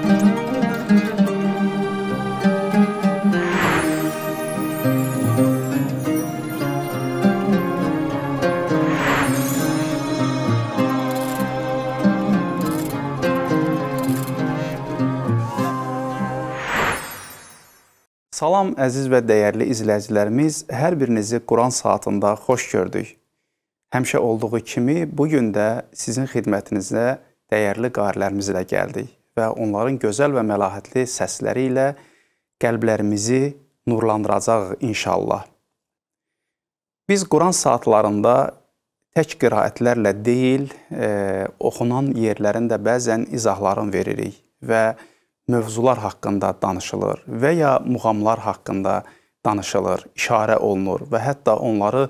Salam, əziz və dəyərli izləyicilərimiz, hər birinizi Quran saatında xoş gördük. Həmişə olduğu kimi, bugün də sizin xidmətinizə dəyərli qarilərimiz ilə gəldik və onların gözəl və məlahətli səsləri ilə qəlblərimizi nurlandıracaq inşallah. Biz Quran saatlarında tək qiraətlərlə deyil, oxunan yerlərin də bəzən izahlarını veririk və mövzular haqqında danışılır və ya muğamlar haqqında danışılır, işarə olunur və hətta onları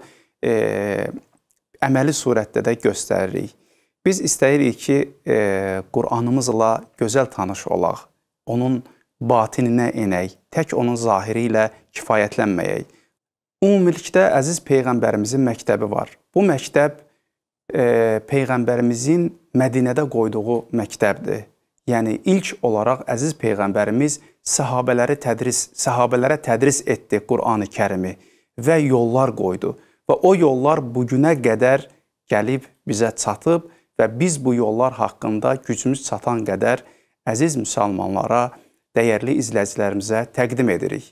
əməli surətdə də göstəririk. Biz istəyirik ki, Quranımızla gözəl tanış olaq, onun batininə enək, tək onun zahiri ilə kifayətlənməyək. Ümumilikdə əziz Peyğəmbərimizin məktəbi var. Bu məktəb Peyğəmbərimizin Mədinədə qoyduğu məktəbdir. Yəni, ilk olaraq əziz Peyğəmbərimiz səhabələrə tədris etdi Qur'an-ı Kərimi və yollar qoydu. Və o yollar bugünə qədər gəlib bizə çatıb və biz bu yollar haqqında gücümüz çatan qədər əziz müsəlmanlara, dəyərli izləyicilərimizə təqdim edirik.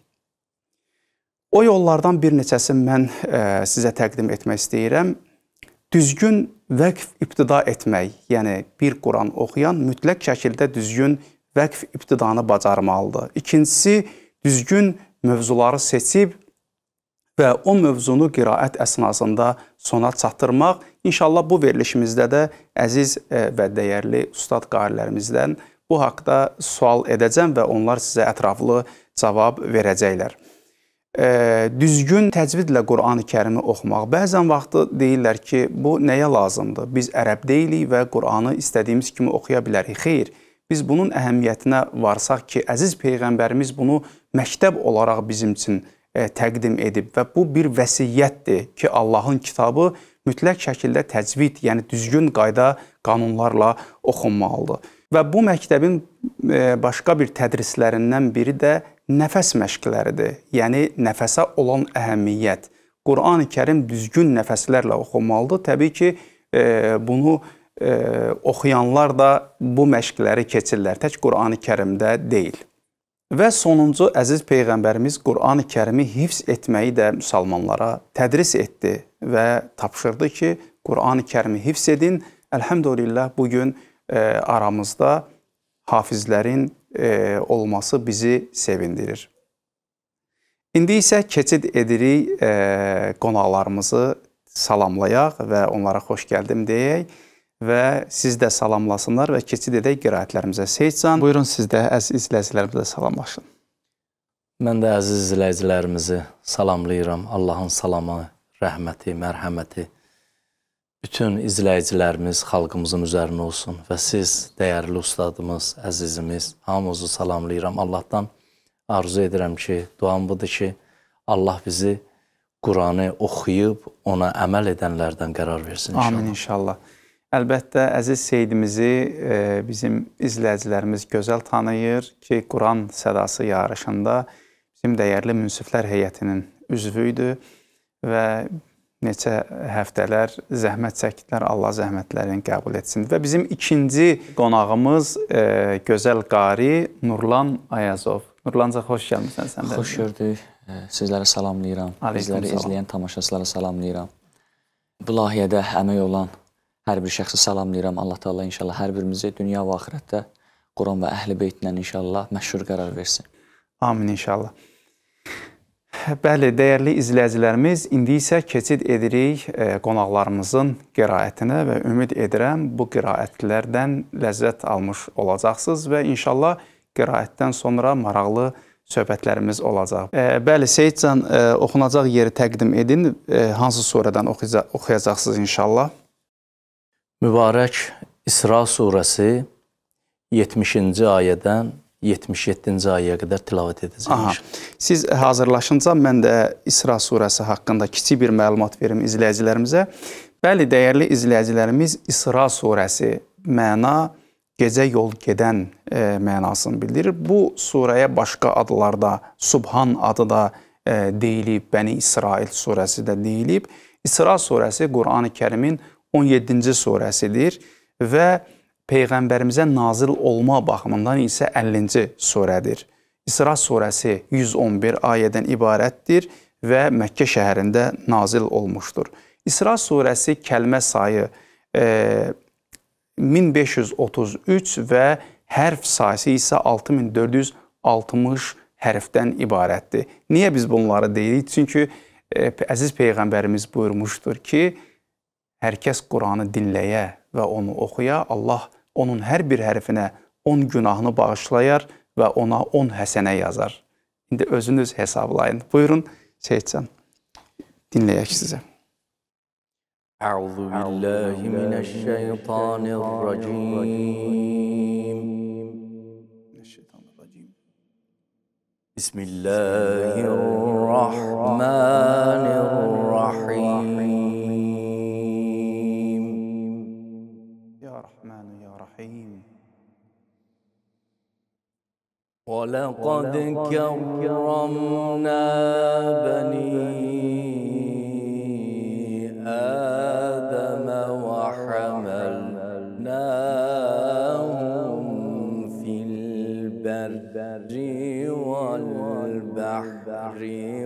O yollardan bir neçəsini mən sizə təqdim etmək istəyirəm. Düzgün vəqf ibtida etmək, yəni bir Quran oxuyan mütləq şəkildə düzgün vəqf ibtidanı bacarmalıdır. İkincisi, düzgün mövzuları seçib və o mövzunu qiraət əsnasında sona çatdırmaq. İnşallah bu verilişimizdə də əziz və dəyərli ustad qarilərimizdən bu haqda sual edəcəm və onlar sizə ətraflı cavab verəcəklər. Düzgün təcvidlə Qur'an-ı Kərimi oxumaq. Bəzən vaxtı deyirlər ki, bu nəyə lazımdır? Biz ərəb deyilik və Qur'anı istədiyimiz kimi oxuya bilərik. Xeyr, biz bunun əhəmiyyətinə varsaq ki, əziz Peyğəmbərimiz bunu məktəb olaraq bizim üçün təqdim edib və bu bir vəsiyyətdir ki, Allahın kitabı mütləq şəkildə təcvid, yəni düzgün qayda, qanunlarla oxunmalıdır. Və bu məktəbin başqa bir tədrislərindən biri də nəfəs məşqləridir. Yəni, nəfəsə olan əhəmiyyət. Qur'an-ı Kərim düzgün nəfəslərlə oxunmalıdır. Təbii ki, bunu oxuyanlar da bu məşqləri keçirlər. Tək Qur'an-ı Kərimdə deyil. Və sonuncu, əziz Peyğəmbərimiz Qur'an-ı Kərimi hifz etməyi də müsəlmanlara tədris etdi və tapşırdı ki, Qur'an-ı Kərimi hifz edin. Əlhəmdülillah, bugün aramızda hafizlərin olması bizi sevindirir. İndi isə keçid edirik qonaqlarımızı salamlayaq və onlara xoş gəldim deyək və siz də salamlasınlar və keçid edək qiraətlərimizə. Seyidcan, buyurun siz də əziz izləyicilərimizlə salamlaşın. Mən də əziz izləyicilərimizi salamlayıram. Allahın salamı, rəhməti, mərhəməti bütün izləyicilərimiz xalqımızın üzərinə olsun və siz, dəyərli ustadımız, əzizimiz, hamınızı salamlayıram. Allahdan arzu edirəm ki, duam budur ki, Allah bizi Quranı oxuyub, ona əməl edənlərdən qərar versin inşallah. Amin inşallah. Əlbəttə, əziz Seyidimizi bizim izləyicilərimiz gözəl tanıyır ki, Quran sədası yarışında bizim dəyərli münsiflər heyətinin üzvüydü və neçə həftələr zəhmət çəkdilər, Allah zəhmətlərini qəbul etsin. Və bizim ikinci qonağımız gözəl qari Nurlan Ayazov. Nurlanca, xoş gəlmişsən sən də. Xoş gördük. Sizləri salamlayıram. Bizləri izləyən tamaşaçılara salamlayıram. Bu layihədə əmək olan hər bir şəxsi salamlayıram. Allah Teala inşallah hər birimizi dünya və axirətdə Quran və Əhl-i Beytindən inşallah məşhur qərar versin. Amin inşallah. Bəli, dəyərli izləyicilərimiz, indi isə keçid edirik qonaqlarımızın qiraətinə və ümid edirəm bu qiraətlərdən ləzzət almış olacaqsınız və inşallah qiraətdən sonra maraqlı söhbətlərimiz olacaq. Bəli, Seyidcan, oxunacaq yeri təqdim edin. Hansı surədən oxuyacaqsınız inşallah? Mübarək İsra surəsi 70-ci ayədən 77-ci ayəyə qədər tilavət edəcəyim. Siz hazırlaşınca mən də İsra surəsi haqqında kiçik bir məlumat verim izləyicilərimizə. Bəli, dəyərli izləyicilərimiz, İsra surəsi məna gecə yol gedən mənasını bildirir. Bu surəyə başqa adlarda Subhan adı da deyilib, Bəni İsrail surəsi də deyilib. İsra surəsi Qur'an-ı Kərimin 17-ci surəsidir və Peyğəmbərimizə nazil olma baxımından isə 50-ci surədir. İsra surəsi 111 ayədən ibarətdir və Məkkə şəhərində nazil olmuşdur. İsra surəsi kəlmə sayı 1533 və hərf sayısı isə 6460 hərfdən ibarətdir. Niyə biz bunları deyirik? Çünki əziz Peyğəmbərimiz buyurmuşdur ki, hər kəs Qur'anı dinləyə və onu oxuya, Allah onun hər bir hərfinə 10 günahını bağışlayar və ona 10 həsənə yazar. İndi özünüz hesablayın. Buyurun Seyidcan, dinləyək sizə. أعوذ بالله من الشيطان الرجيم بسم الله الرحمن الرحيم يا رحمن يا رحيم ولقد كرمنا بني آدم وحملناهم في البر والبحر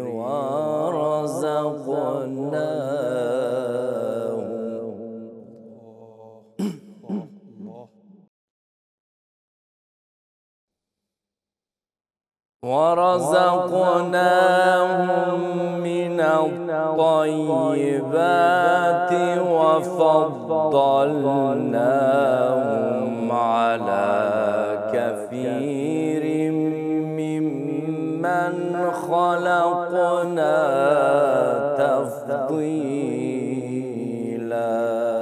ورزقناهم من الطيبات وفضلناهم على كثير ممن خلقنا تفضيلا.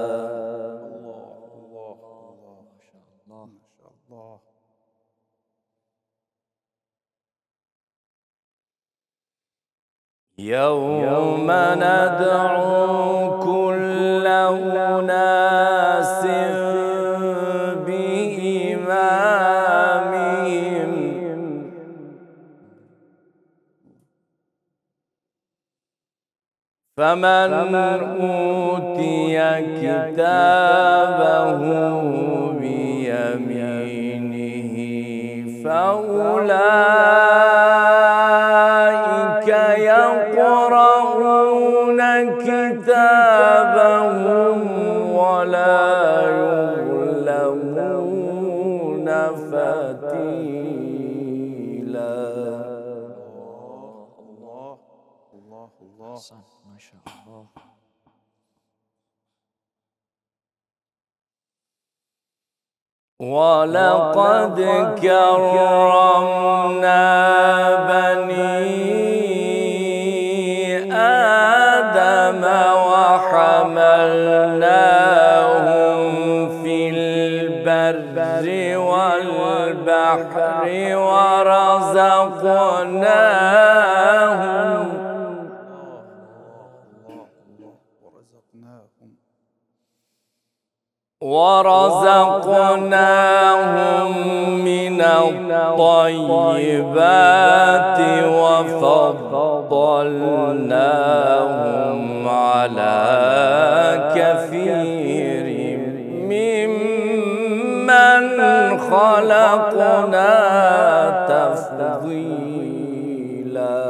يوم ندعو كل أناس بإمامهم فمن أوتي كتابه بيمينه فأولئك يقرؤون كتابهم ولا يظلمون فتيلا. الله ما شاء الله. ولقد كرمنا بني آدم وحملناهم في البر والبحر ورزقناهم من الطيبات وفضلناهم على كثير ممن خلقنا تفضيلا.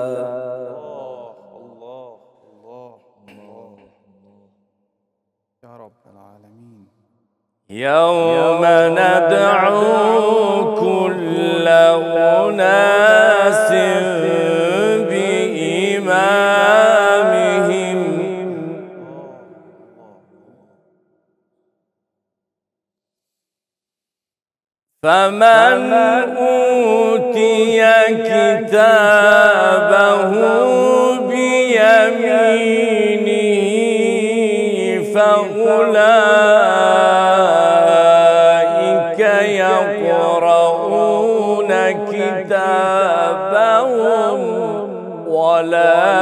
يا رب العالمين. يوم ندعو كل أناس بإمامهم فمن أوتي كتابه بيمينه فأولئك يقرؤون كتابهم ولا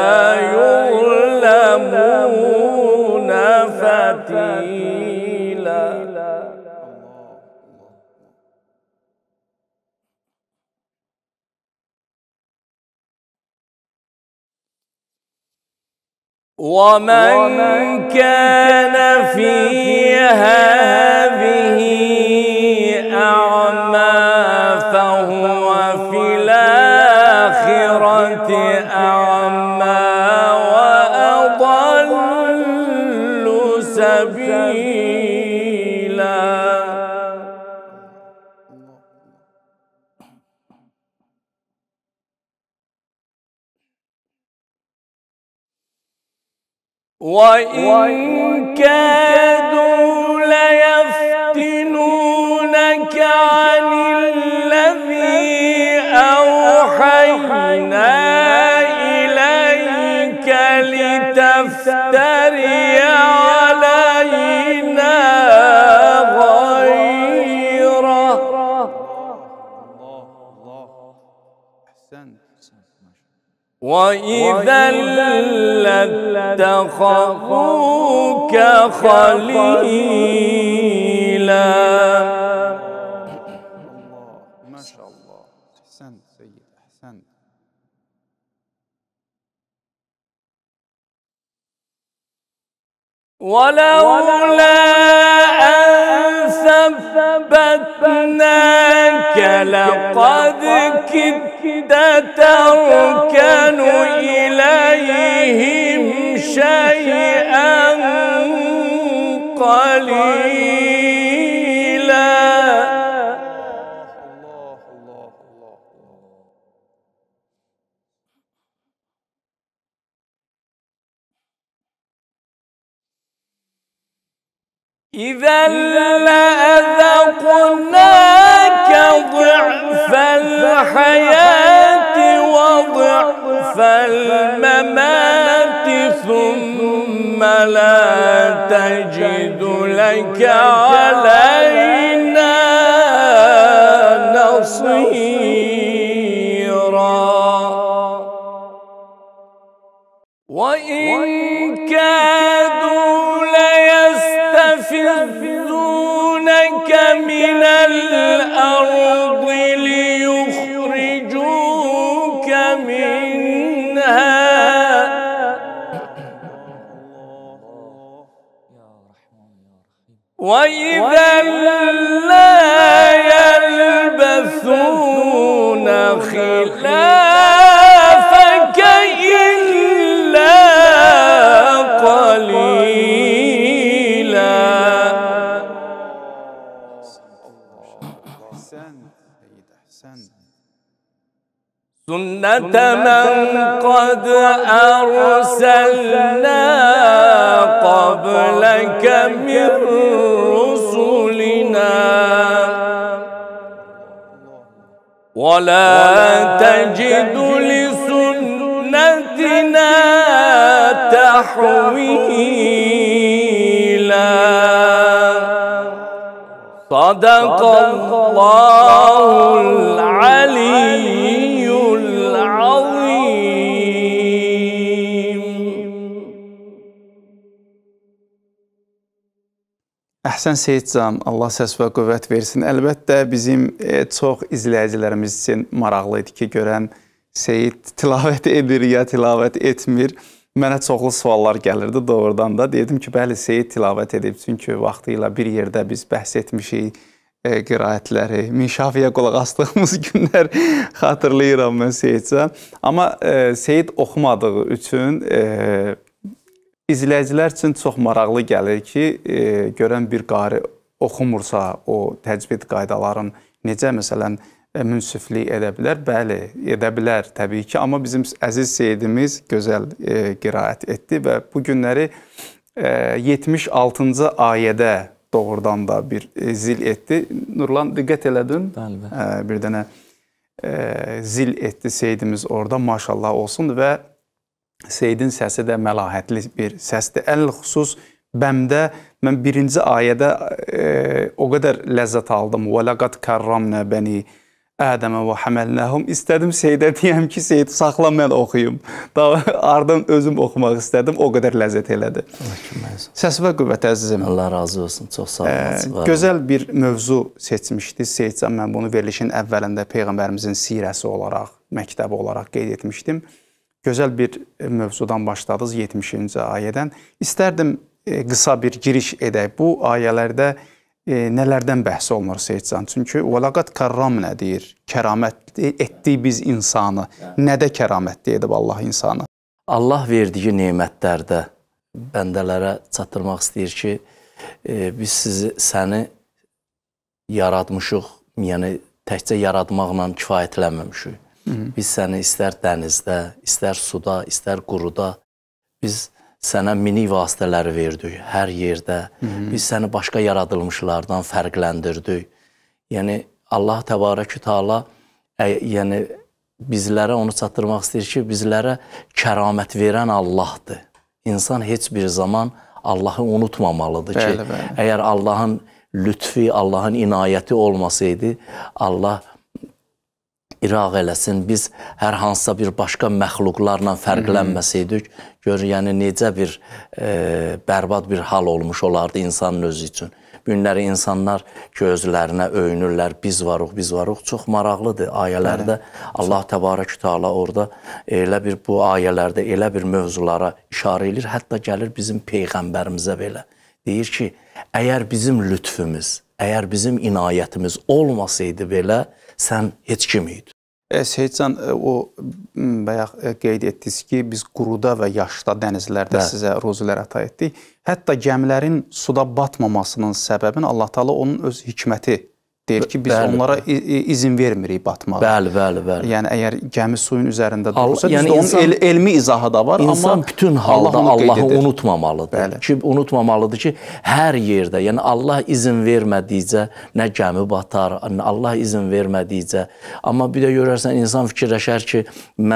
يظلمون فتيلا. وَمَنْ كَانَ فِي هَذِهِ أَعْمَى فَهُوَ فِي الْآخِرَةِ أَعْمَى وَأَضَلُّ سَبِيلًا. وَإِنْ كَادُوا لَيَفْتِنُونَكَ عَنِ الَّذِي أَوْحَيْنَا إِلَيْكَ لِتَفْتَرِيَ عَلَيْنَا غَيْرَهُ. وَإِذًا لَاتَّخَذُوكَ خَلِيلًا. ما شاء الله. أحسنت سيد، أحسنت. ولولا أن ثبتناك لقد كدت تركن إليهم شيئا قليلا. إذا لأذقناك ضعف الحياة وضعف الممات ثم لا تجد لك علينا نصيرا. وإن كادوا ليستفزونك من الأرض ليخرجوك منها. وإذا لا يلبثون خلافك إلا قليلا. سنة من قد أرسلنا قبلك من رسلنا ولا تجد لسنتنا تحويلا. صدق الله العلي العظيم. Əhsən Seyidcan, Allah səs və qüvvət versin. Əlbəttə bizim çox izləyicilərimiz üçün maraqlı idi ki, görən Seyid tilavət edir ya tilavət etmir. Mənə çoxlu suallar gəlirdi doğrudan da. Dedim ki, bəli, Seyid tilavət edib. Çünki vaxtı ilə bir yerdə biz bəhs etmişik qiraətləri. Minşafiyə qulaq asdığımız günlər xatırlayıram mən Seyidcan. Amma Seyid oxumadığı üçün izləyicilər üçün çox maraqlı gəlir ki, görən bir qari oxumursa o təcvid qaydaların necə məsələn münsiflik edə bilər? Bəli, edə bilər təbii ki. Amma bizim əziz Seyidimiz gözəl qiraət etdi və bu günləri 76-cı ayədə doğrudan da bir zil etdi. Nurlan, diqqət elədin? Bəli. Bir dənə zil etdi Seyidimiz orada, maşallah olsun və Seyidin səsi də məlahətli bir səsdir. Əlxüsus bəmdə mən birinci ayədə o qədər ləzzət aldım. وَلَقَدْ كَرَّمْنَا بَنِي Ədəmə və həməlnəhum. İstədim Seyidə deyəm ki, Seyid saxla mən oxuyum. Ardın özüm oxumaq istədim. O qədər ləzzət elədi. Səs və qüvvət əzizim. Allah razı olsun. Çox sağ olun. Gözəl bir mövzu seçmişdi Seyidcan. Mən bunu verilişin əvvəlində Peyğəmbərimizin sirəsi olaraq, məktəbi olaraq qeyd etmişdim. gözəl bir mövzudan başladınız 70-ci ayədən. İstərdim qısa bir giriş edək. Bu ayələrdə nələrdən bəhs olunur Seyidcan? Çünki vəlaqat kərramnə deyir, kəramət etdik biz insanı. Nədə kəramət edib Allah insanı? Allah verdiyi nemətlərdə bəndələrə çatdırmaq istəyir ki, biz səni yaratmışıq, yəni təkcə yaratmaqla kifayətlənməmişik. Biz səni istər dənizdə, istər suda, istər quruda, biz sənə minik vasitələri verdik hər yerdə. Biz səni başqa yaradılmışlardan fərqləndirdik. Yəni, Allah Təbarəkü Teala yəni, bizlərə onu çatdırmaq istəyir ki, bizlərə kəramət verən Allahdır. İnsan heç bir zaman Allahı unutmamalıdır ki, əgər Allahın lütfi, Allahın inayəti olmasaydı, Allah iraq eləsin, biz hər hansısa bir başqa məxluqlarla fərqlənməsəydik, gör, yəni necə bir bərbad bir hal olmuş olardı insanın özü üçün. Günləri insanlar ki, özlərinə öyünürlər, biz varıq, biz varıq. Çox maraqlıdır ayələrdə. Allah Təbarəkü Teala orada elə bir bu ayələrdə elə bir mövzulara işarə edir. Hətta gəlir bizim Peyğəmbərimizə belə. Deyir ki, əgər bizim lütfümüz, əgər bizim inayətimiz olmasaydı belə, sən heç kim idin. Seyidcan, o bayaq qeyd etdiniz ki, biz quruda və yaşda dənizlərdə sizə ruzilər əta etdik. Hətta gəmilərin suda batmamasının səbəbini Allah Teala onun öz hikməti deyir ki, biz onlara izin vermirik batmağa. Bəli, bəli, bəli. Yəni, əgər gəmi suyun üzərində durursa, bizdə onun elmi izahı da var. İnsan bütün halda Allahı unutmamalıdır. Ki, unutmamalıdır ki, hər yerdə, yəni Allah izin vermədikcə nə gəmi batar, Allah izin vermədikcə. Amma bir də görərsən, insan fikirləşər ki,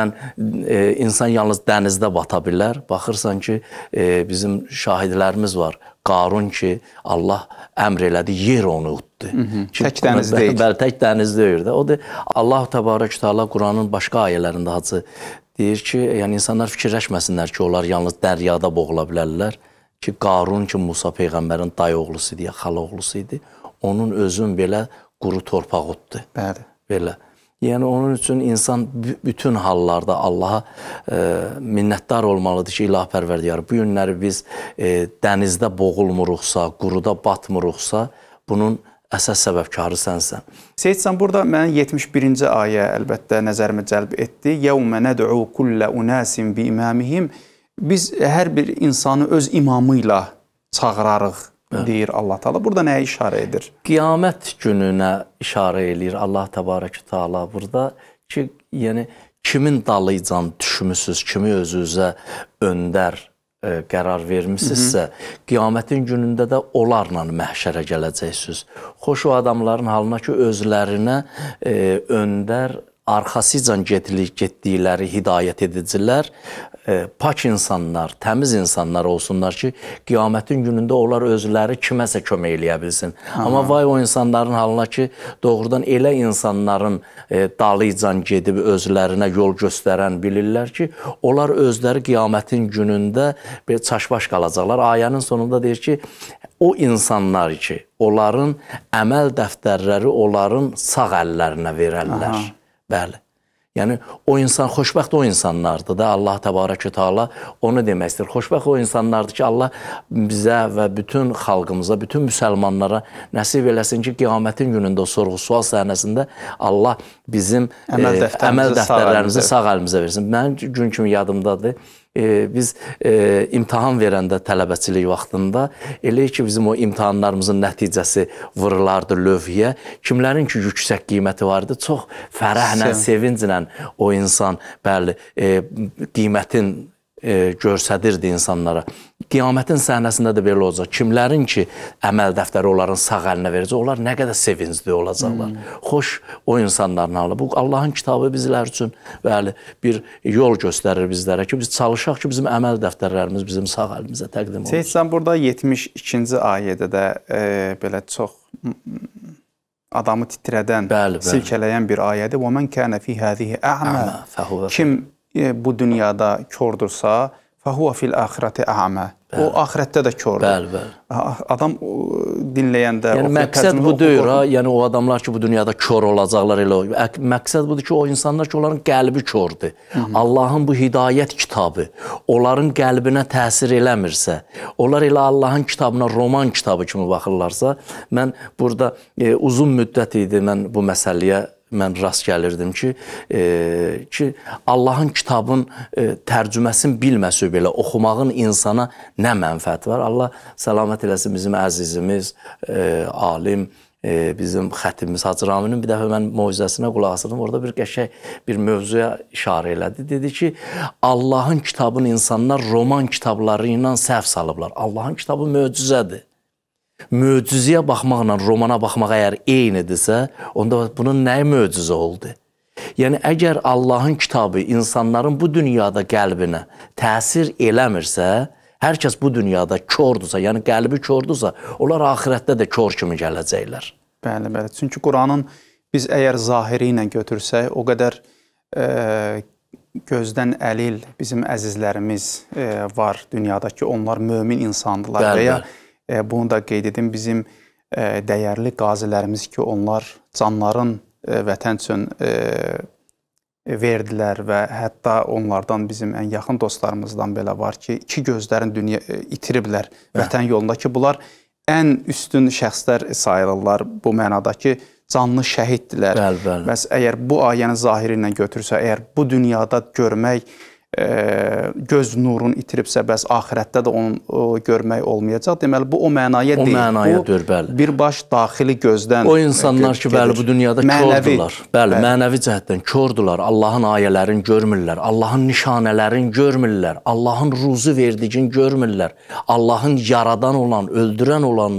insan yalnız dənizdə bata bilər. Baxırsan ki, bizim şahidlərimiz var. Qarun ki, Allah əmr elədi, yer onu utdu. Tək dəniz deyil. Bəli, tək dəniz deyil də. O da Allah Təbarəkü Teala Quranın başqa ayələrində hacı deyir ki, yəni insanlar fikirləşməsinlər ki, onlar yalnız dəryada boğula bilərlər. Ki, Qarun ki, Musa Peyğəmbərin dayı oğlusu idi, ya xala oğlusu idi. Onun özün belə quru torpaq utdu. Bəli. Belə. Yəni, onun üçün insan bütün hallarda Allaha minnətdar olmalıdır ki, ilah pərverdiyar. Bu günləri biz dənizdə boğulmuruqsa, quruda batmıruqsa, bunun əsas səbəbkarı sənsən. Seyidcan, burada mənə 71-ci ayə əlbəttə nəzərimi cəlb etdi. Yəvmə nəd'u kullə unasin bi imamihim. Biz hər bir insanı öz imamı ilə çağırarıq, deyir Allah Teala. Burada nəyə işarə edir? Qiyamət gününə işarə edir Allah Təbarəkü Teala burada ki, yəni kimin dalıcan düşmüsünüz, kimi özünüzə öndər qərar vermişsinizsə, qiyamətin günündə də onlarla məhşərə gələcəksiniz. Xoş o adamların halına ki, özlərinə öndər, arxasıcan getdikləri hidayət edicilər, pak insanlar, təmiz insanlar olsunlar ki, qiyamətin günündə onlar özləri kiməsə kömək eləyə bilsin. Amma vay o insanların halına ki, doğrudan elə insanların dalıcan gedib özlərinə yol göstərən bilirlər ki, onlar özləri qiyamətin günündə çaşbaş qalacaqlar. Ayənin sonunda deyir ki, o insanlar ki, onların əməl dəftərləri onların sağ əllərinə verərlər. Bəli. Yəni, o insan, xoşbəxt o insanlardır da, Allah Təbarəkü Teala onu demək istəyir. Xoşbəxt o insanlardır ki, Allah bizə və bütün xalqımıza, bütün müsəlmanlara nəsib eləsin ki, qiyamətin günündə o sorğu-sual səhnəsində Allah bizim əməl dəftərlərimizi sağ əlimizə versin. Mənim gün kimi yadımdadır. Biz imtahan verəndə tələbəçilik vaxtında elə ki, bizim o imtahanlarımızın nəticəsi vırılardı lövhiyə. Kimlərin ki, yüksək qiyməti vardı, çox fərəhlə, sevinclə o insan, bəli, qiymətin görsədirdi insanlara. Qiyamətin səhnəsində də belə olacaq. Kimlərin ki, əməl dəftəri onların sağ əlinə verəcək, onlar nə qədər sevincli olacaqlar. Xoş o insanların halı. Bu, Allahın kitabı bizlər üçün bəli, bir yol göstərir bizlərə ki, biz çalışaq ki, bizim əməl dəftərlərimiz bizim sağ əlimizə təqdim olsun. Seyidcan, burada 72-ci ayədə də belə çox adamı titrədən, silkələyən bir ayədir. وَمَنْ كَانَ فِي هَذِهِ أَعْمَى. Kim bu dünyada kördürsa, فَهُوَ فِي الْآخِرَةِ أَعْمَى. O axirətdə də kördür. Bəli, bəli. Adam dinləyəndə... Yəni, məqsəd bu deyir, yəni o adamlar ki, bu dünyada kör olacaqlar, elə məqsəd budur ki, o insanlar ki, onların qəlbi kördür. Allahın bu hidayət kitabı onların qəlbinə təsir eləmirsə, onlar elə Allahın kitabına roman kitabı kimi baxırlarsa, mən burada uzun müddət idi, mən bu məsələyə rast gəlirdim ki, Allahın kitabın tərcüməsini bilməsə belə oxumağın insana nə mənfəəti var? Allah səlamət eləsin bizim əzizimiz, alim, bizim xətibimiz Hacı Raminin bir dəfə mən moizəsinə qulaq asırdım. Orada bir qəşəng bir mövzuya işarə elədi. Dedi ki, Allahın kitabını insanlar roman kitabları ilə səhv salıblar. Allahın kitabı möcüzədir. Möcüzəyə baxmaqla romana baxmaq əgər eynidirsə, onda bunun nəyi möcüzə oldu? Yəni, əgər Allahın kitabı insanların bu dünyada qəlbinə təsir eləmirsə, hər kəs bu dünyada kördürsə, yəni qəlbi kördürsə, onlar axirətdə də kör kimi gələcəklər. Bəli, bəli. Çünki Quranın biz əgər zahiri ilə götürsək, o qədər gözdən əlil bizim əzizlərimiz var dünyada ki, onlar mömin insandılar və ya bunu da qeyd edim, bizim dəyərli qazilərimiz ki, onlar canların vətən üçün verdilər və hətta onlardan bizim ən yaxın dostlarımızdan belə var ki, iki gözlərini itiriblər vətən yolunda ki, bunlar ən üstün şəxslər sayılırlar bu mənada ki, canlı şəhiddirlər. Bəs əgər bu ayəni zahiri ilə götürsə, əgər bu dünyada görmək göz nurunu itiribsə, bəs axirətdə də onu görmək olmayacaq. Deməli, bu o mənaya deyil. O mənaya deyil, bəli. Birbaş daxili gözdən o insanlar ki, bəli, bu dünyada kördülər. Bəli, mənəvi cəhətdən kördülər. Allahın ayələrini görmürlər. Allahın nişanələrini görmürlər. Allahın ruzu verdiyini görmürlər. Allahın yaradan olan, öldürən olan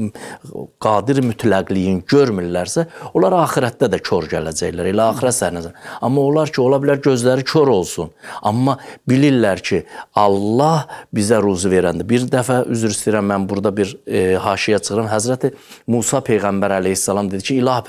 qadir mütləqliyin görmürlərsə, onlar axirətdə də kör gələcəklər. Elə axirət səhnədə. Amma onlar ki, ola bilər gözləri kör olsun. Amma bilirlər ki, Allah bizə ruzu verəndir. Bir dəfə, üzr istəyirəm, mən burada bir haşiyə çıxıram. Həzrəti Musa Peyğəmbər əleyhissalam dedi ki, ilah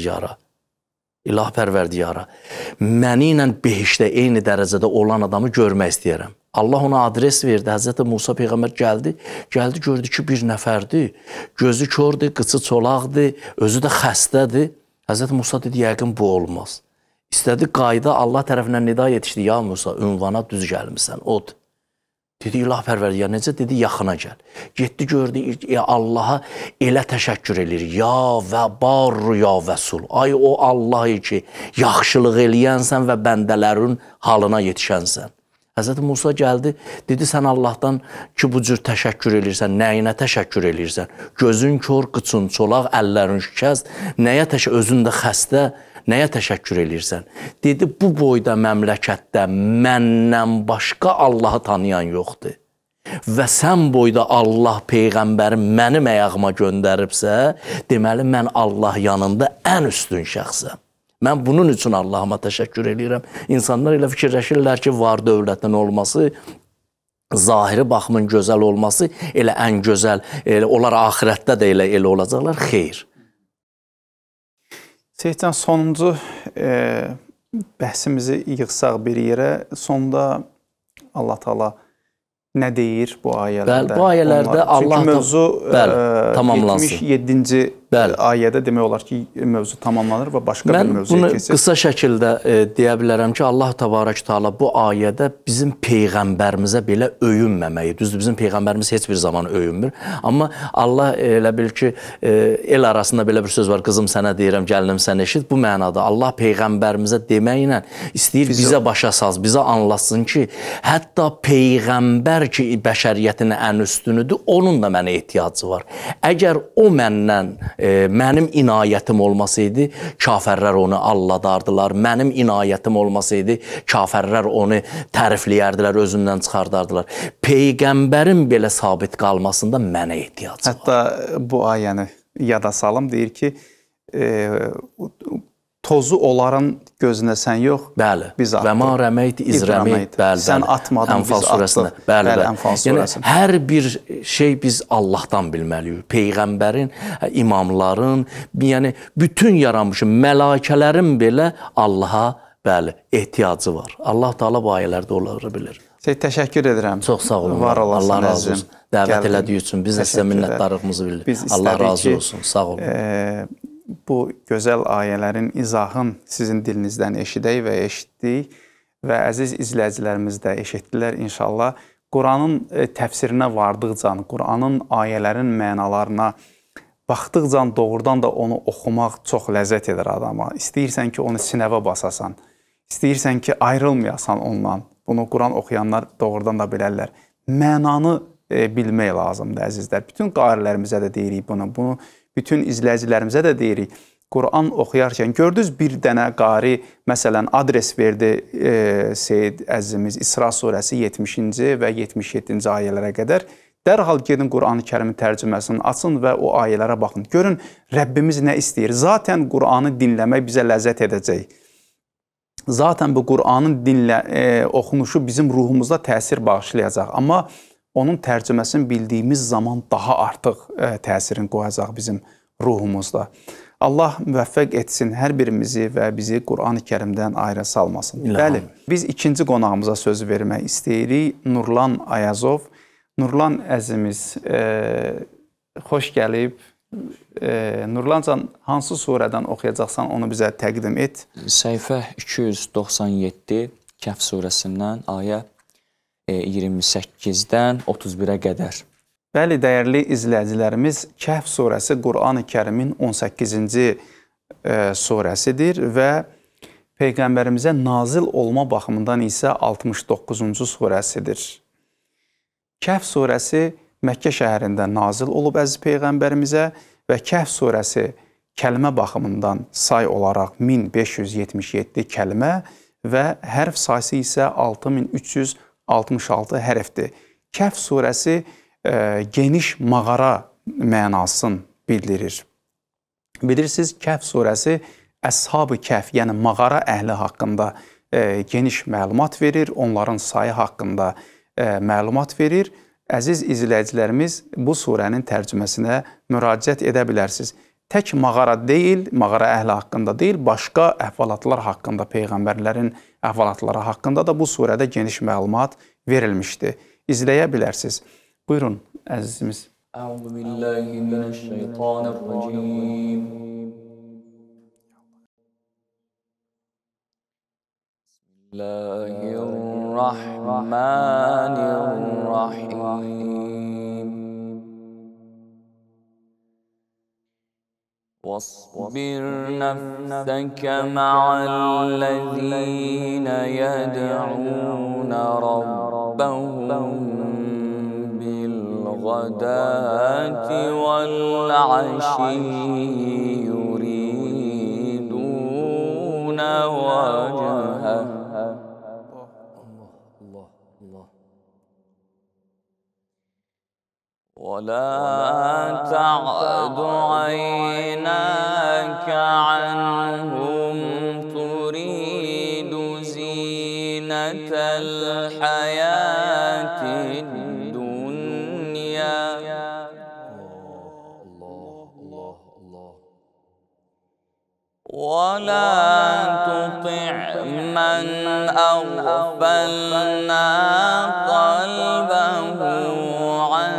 pərverdiyara, məni ilə behişdə eyni dərəcədə olan adamı görmək istəyərəm. Allah ona adres verdi. Həzrəti Musa Peyğəmbər gəldi, gördü ki, bir nəfərdir, gözü kördür, qıçı çolaqdır, özü də xəstədir. Həzrəti Musa dedi, yəqin bu olmaz. İstədi qayda Allah tərəfindən nida yetişdi. Ya Musa, ünvana düz gəlmirsən, odur. Dedi, ilah pərverdi, ya necə? Dedi, yaxına gəl. Getdi, gördü, Allaha elə təşəkkür edir. Ya və barru ya vəsul. Ay o Allah ki, yaxşılıq eləyənsən və bəndələrin halına yetişənsən. Həzrəti Musa gəldi, dedi, sən Allahdan ki, bu cür təşəkkür eləyirsən, nəyinə təşəkkür eləyirsən? Gözün kör, qıçın çolaq, əllərin şikəst, nəyə təşəkkür, özün də xəstə, nəyə təşəkkür eləyirsən? Dedi, bu boyda məmləkətdə məndən başqa Allahı tanıyan yoxdur. Və sən boyda Allah Peyğəmbəri mənim əyağıma göndəribsə, deməli, mən Allah yanında ən üstün şəxsəm. Mən bunun üçün Allahıma təşəkkür eləyirəm. İnsanlar elə fikirləşirlər ki, var dövlətin olması, zahiri baxımın gözəl olması elə ən gözəl, onlar axirətdə də elə olacaqlar, xeyr. Seyidcan, sonuncu bəhsimizi yığsaq bir yerə, sonda Allah Taala nə deyir bu ayələrdə? Bu ayələrdə Allah... Çünki mövzu 77-ci ayədə demək olar ki, mövzu tamamlanır və başqa bir mövzuya keçir. Mən bunu qısa şəkildə deyə bilərəm ki, Allah Təbarək Teala bu ayədə bizim Peyğəmbərimizə belə öyünməməyi, düzdür, bizim Peyğəmbərimiz heç bir zaman öyünmür. Amma Allah elə bil ki, el arasında belə bir söz var, qızım sənə deyirəm, gəlinim sən eşit. Bu mənada Allah Peyğəmbərimizə deməklə istəyir bizə başa saz, bizə anlatsın ki, hətta Peyğəmbər ki, bəşəriyyətin ən üstünüdür, onun da mənə ehtiyacı var. Əgər o məndən mənim inayətim olmasaydı, kafərlər onu alladardılar. Mənim inayətim olmasaydı, kafərlər onu tərifləyərdilər, özündən çıxardardılar. Peyğəmbərin belə sabit qalmasında mənə ehtiyacı var. Hətta bu ayəni yada salım, deyir ki, tozu onların gözünə sən yox, biz atdıq. Və ma rəməyt iz rəməyt. Sən atmadın, biz atdıq. Ənfal surəsində. Hər bir şey biz Allahdan bilməliyik. Peyğəmbərin, imamların, yəni bütün yaranmışın, mələkələrin belə Allaha ehtiyacı var. Allah Teala bu ayələrdə onları bilir. Təşəkkür edirəm. Çox sağ olun. Var olasın, Allah razı olsun. Dəvət Gəldin. elədiyi üçün biz də sizə minnətdarlığımızı bildiririk. Allah razı olsun. Sağ olun. Bu gözəl ayələrin izahın sizin dilinizdən eşidək və eşitdik və əziz izləyicilərimiz də eşitdilər inşallah. Quranın təfsirinə vardıqca, Quranın ayələrin mənalarına baxdıqca doğrudan da onu oxumaq çox ləzzət edir adama. İstəyirsən ki, onu sinəvə basasan, istəyirsən ki, ayrılmayasan ondan. Bunu Quran oxuyanlar doğrudan da bilərlər. Mənanı bilmək lazımdır, əzizlər. Bütün qarilərimizə də deyirik bunu. Bunu bütün izləyicilərimizə də deyirik. Quran oxuyarkən gördünüz bir dənə qari, məsələn, adres verdi Seyyid əzizimiz İsra surəsi 70-ci və 77-ci ayələrə qədər. Dərhal gedin Quran-ı Kərimin tərcüməsini açın və o ayələrə baxın. Görün, Rəbbimiz nə istəyir? Zaten Quranı dinləmək bizə ləzzət edəcək. Zaten bu Quranın oxunuşu bizim ruhumuzda təsir bağışlayacaq. Amma onun tərcüməsini bildiyimiz zaman daha artıq təsirini qoyacaq bizim ruhumuzda. Allah müvəffəq etsin hər birimizi və bizi Quran-ı Kərimdən ayrı salmasın. Bəli, biz ikinci qonağımıza söz vermək istəyirik. Nurlan Ayazov. Nurlan əzimiz, xoş gəlib. Nurlancan, hansı surədən oxuyacaqsan, onu bizə təqdim et. Səhifə 297 Kəhf surəsindən ayə 28-dən 31-ə qədər. Bəli, dəyərli izləyicilərimiz, Kəhf surəsi Quran-ı Kərimin 18-ci surəsidir və Peyğəmbərimizə nazil olma baxımından isə 69-cu surəsidir. Kəhf surəsi Məkkə şəhərində nazil olub əziz Peyğəmbərimizə və Kəhf surəsi kəlmə baxımından say olaraq 1577 kəlmə və hərf sayısı isə 6366 hərfdir. Kəhf surəsi geniş mağara mənasını bildirir. Bilirsiniz, Kəhf surəsi Əshab-ı Kəhf, yəni mağara əhli haqqında geniş məlumat verir, onların sayı haqqında məlumat verir. Əziz izləyicilərimiz, bu surənin tərcüməsinə müraciət edə bilərsiniz. Tək mağara deyil, mağara əhli haqqında deyil, başqa əhvalatlar haqqında, peyğəmbərlərin əhvalatları haqqında da bu surədə geniş məlumat verilmişdir. İzləyə bilərsiniz. Buyurun, əzizimiz. Euzubillahimineşşeytanirracim. Bismillahirrahmanirrahim. واصبر نفسك مع الذين يدعون ربهم بالغداة والعشي يريدون وجهه ولا تعد عيناك عنهم تريد زينة الحياة الدنيا ولا تطع من أغفلنا قلبه عن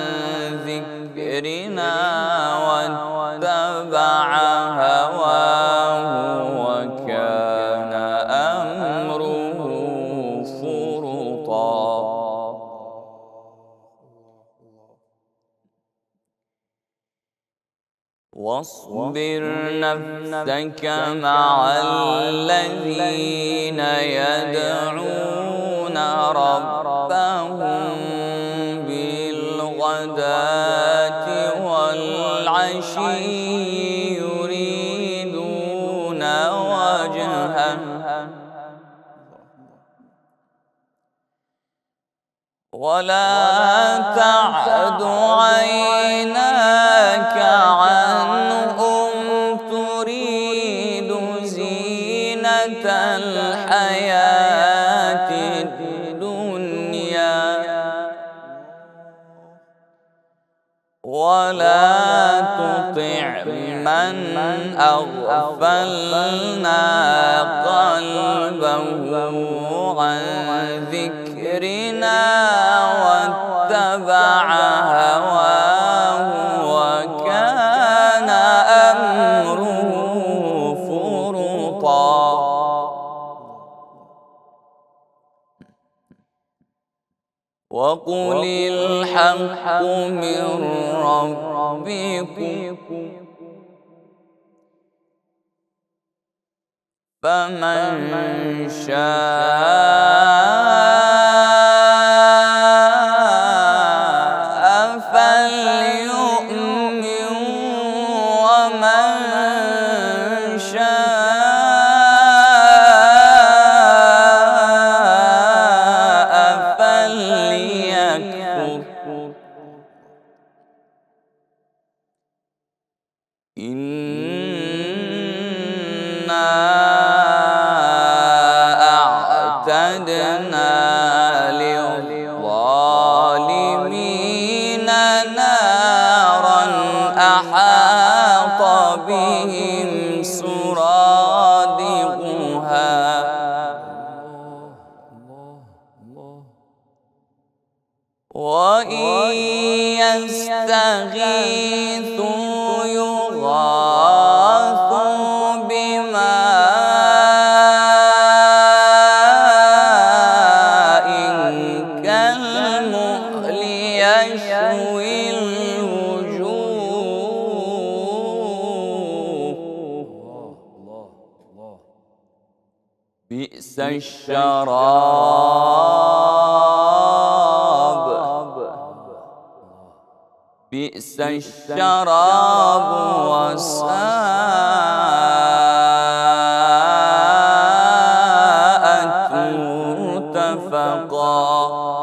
ذكرنا واتبع هواه وكان أمره فرطا واصبر نفسك مع الذين يدعون ربهم بالغداة والعشي يريدون وجهه ولا تعد عيناك عنهم تريد زينة الحياة الدنيا ولا تطع من أغفلنا قلبه عن ذكرنا ذكرنا واتبع هواه وكان أمره فرطا وقل الحق من ربكم فمن شاء فليؤمن ومن شاء فليكفر أعتدنا للظالمين نارا أحاط بهم سرادقها وإن يستغيثوا يغاثوا بماء كالمهل يشوي الوجوه بئس الشراب بئس الشراب وساءت مرتفقا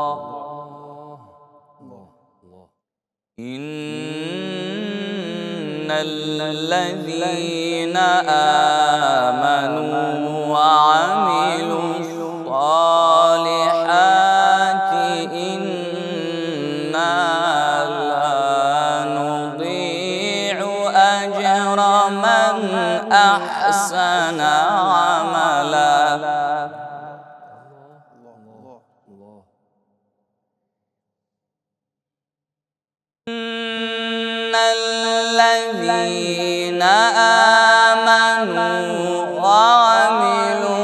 إن الذين آمنوا وعملوا الصالحات إنا أجر من أحسن عملا إن الذين آمنوا وعملوا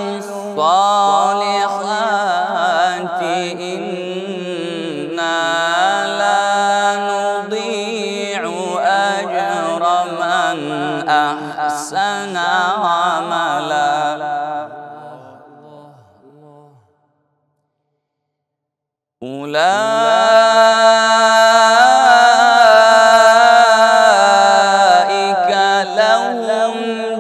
الصالحات إنا لا نضيع أجر من أحسن عملا أولئك لهم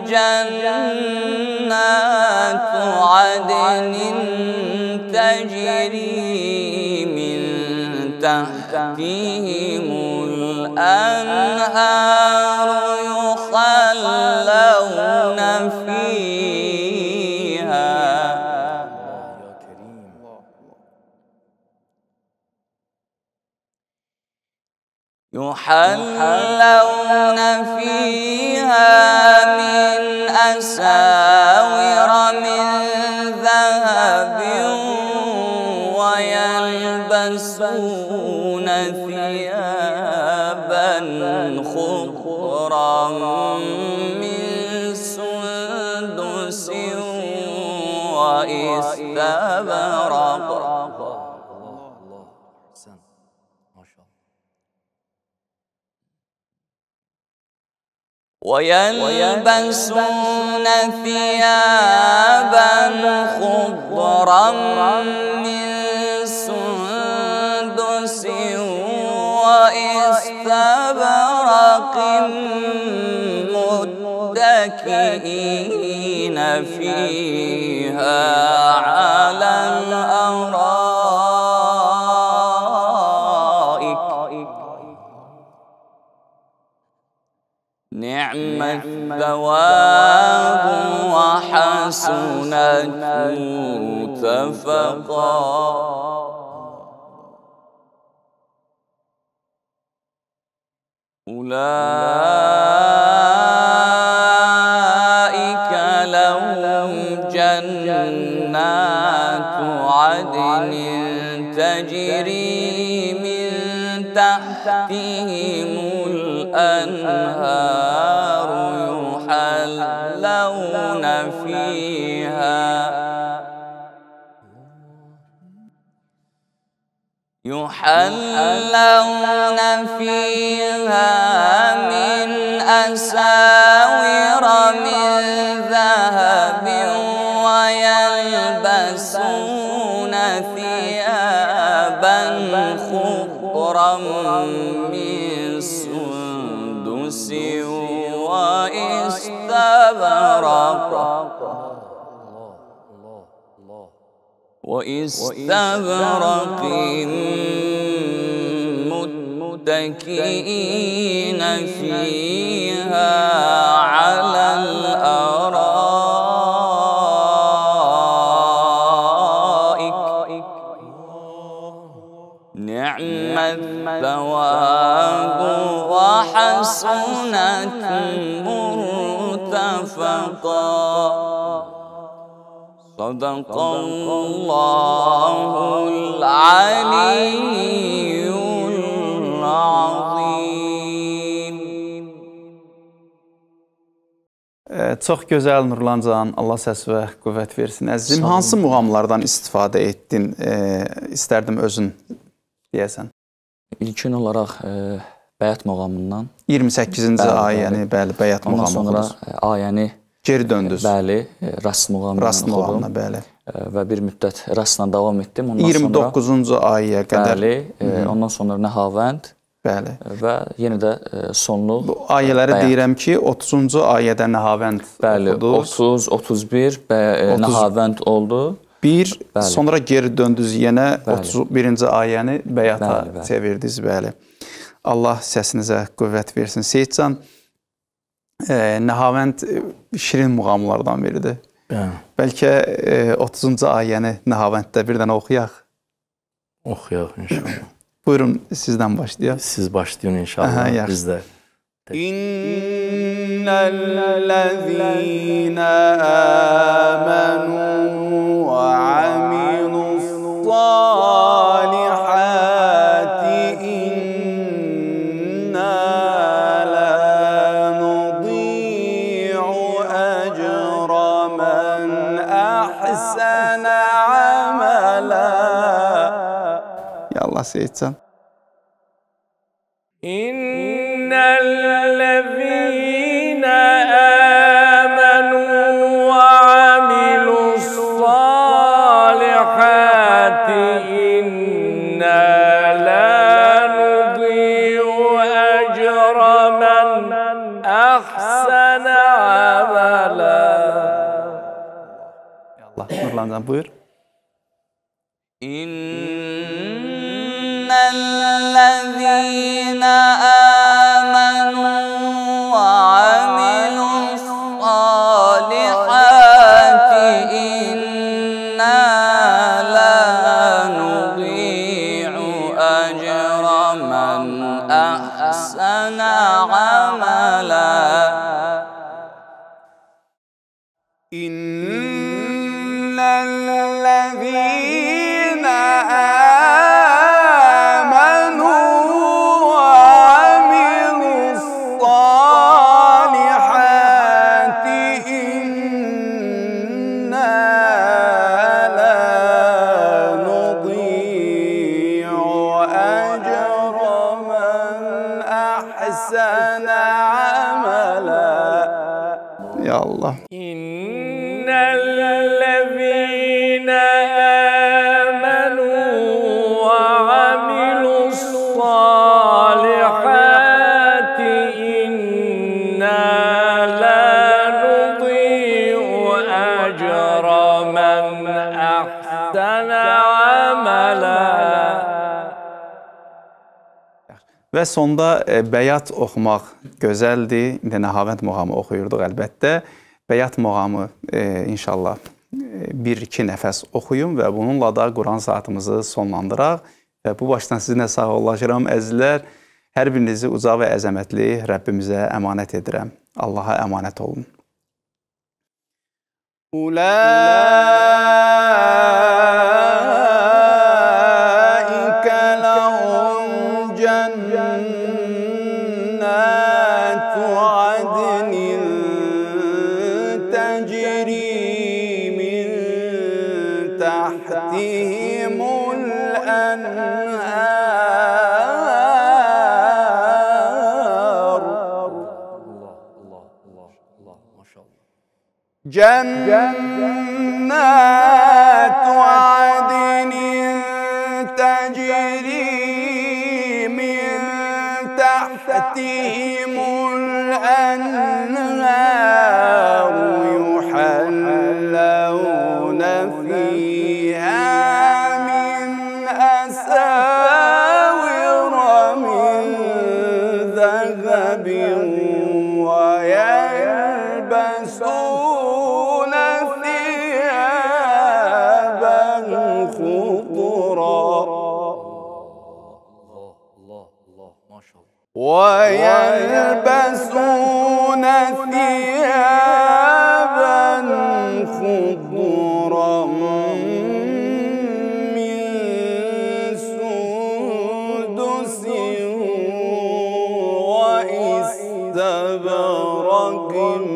جنات عدن تجري من تحتهم الأنهار يحلون فيها من أساور من ذهب ويلبسون ثيابا خضرا من سندس وإستبرق ويلبسون ثيابا خضرا من سندس وإستبرق متكئين فيها على الأرائك نعم الثواب وحسنت مرتفقا أولئك لهم جنات عدن تجري من تحتهم الأنهار يحلون فيها من أساور من ذهب ويلبسون ثيابا خضرا من سندس وإستبرق متكئين فيها على الأرائك نعم الثواب وحسنت مرتفقا صدق الله العلي العظيم. Çox gözəl Nurlancan, Allah səs və qüvvət versin. Əzizim, hansı muğamlardan istifadə etdin? İstərdim özün deyəsən. İlkin olaraq Bəyət muğamından 28-ci ayəni, bəli, Bəyət muğamı oxudunuz. Ondan sonra ayəni geri döndünüz. Bəli, Rast muğamından oxudum. Bəli. Və bir müddət Rastla davam etdim. 29-cu ayəyə qədər. Bəli, ondan sonra Nəhavənd. Bəli. Və yenə də sonluq. Bu ayələri deyirəm ki, 30-cu ayədə Nəhavənd oxudunuz. 30, 31 Nəhavənd oldu. Sonra geri döndünüz yenə 31-ci ayəni Bəyata çevirdiniz. Bəli. Allah səsinizə qüvvət versin. Seyidcan, Nəhavənd şirin muğamlardan biridir. Bəlkə 30-cu ayəni Nəhavənddə bir dənə oxuyaq. Oxuyaq inşallah. Buyurun, sizdən başlayaq. Siz başlayın inşallah. Biz də. İnnellezîne âmenû və amilussâlihâti innâ lâ nudî'u ecra men ahsene amela. Ya Allah Seyitcan. İnnellezîne âmenû ve amilussâlihâti innâ lâ nudî'u ecra men ahsene amela. Allah, Nurlancan buyur. İnnellezîne âmenû ve amilussâlihâti innâ lâ nudî'u ecra men ahsene amela. İnnellezîne âmenû ve amilussâlihâti innâ lâ nudî'u ecra men ahsene amela. Ya Allah. İnnellezîne âmenû ve amilussâlihâti innâ lâ nudî'u ecra men ahsene amela. Və sonda bəyat oxumaq gözəldir. İndi Nəhavənd muğamı oxuyurduq əlbəttə. Bəyat muğamı inşallah bir-iki nəfəs oxuyum və bununla da Quran saatımızı sonlandıraq. Və bu başdan sizinlə sağollaşıram əzizlər. Hər birinizi uca və əzəmətli Rəbbimizə əmanət edirəm. Allaha əmanət olun. تحتهم الأنهار جنات عدن تجري من تحتهم الأنهار يحلون فيها من أساور من ذهب ويلبسون ثيابا خضرا ويلبسون ثيابا خضرا من سندس وإستبرق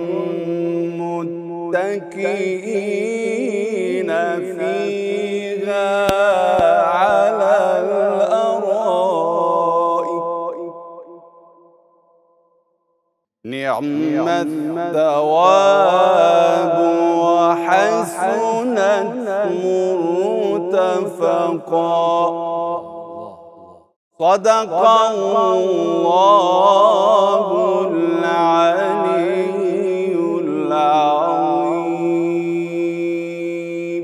متكئين فيها على نعم الثواب وحسنت مرتفقا صدق الله العلي العظيم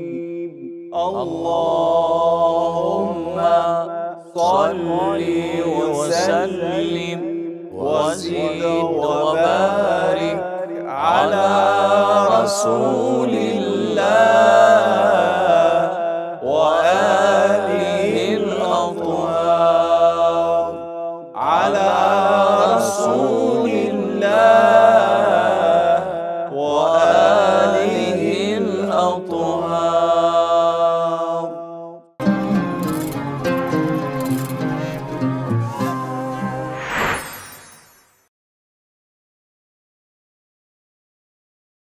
اللهم صل وسلم وزد وبارك على رسول